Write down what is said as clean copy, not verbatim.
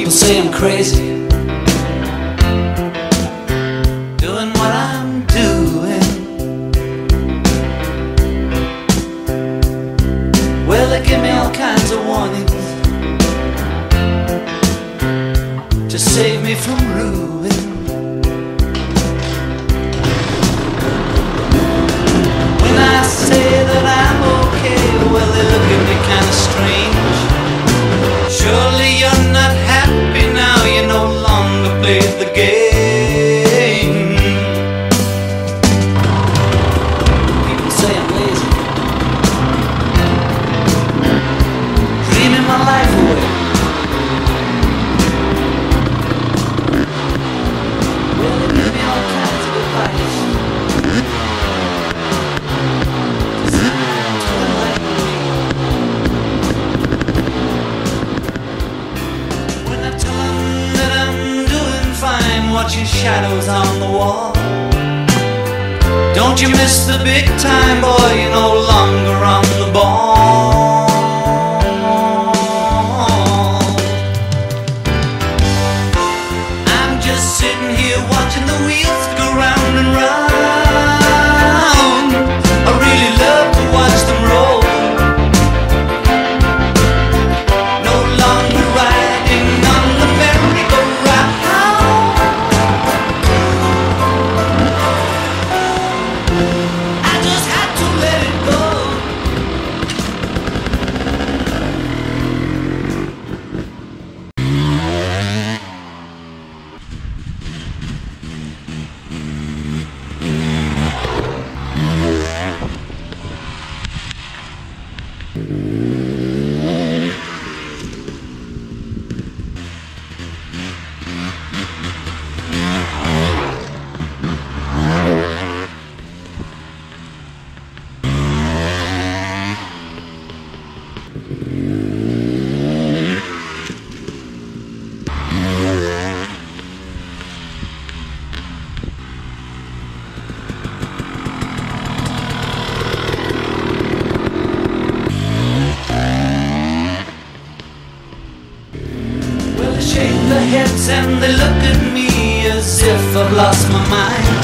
People say I'm crazy, doing what I'm doing. Well, they give me all kinds of warnings to save me from ruin. When I say that I'm okay, well, they look at me kinda strange. Surely you're not happy now, you no longer play the game. People say I'm lazy, dreaming my life away. Well, they give me all kinds of advice. Watching shadows on the wall. Don't you miss the big time, boy, you're no longer on the ball. I'm just sitting here watching the wheels go round and round. I really love to watch them roll. No longer riding on the merry-go-round. Shake their heads and they look at me as if I've lost my mind.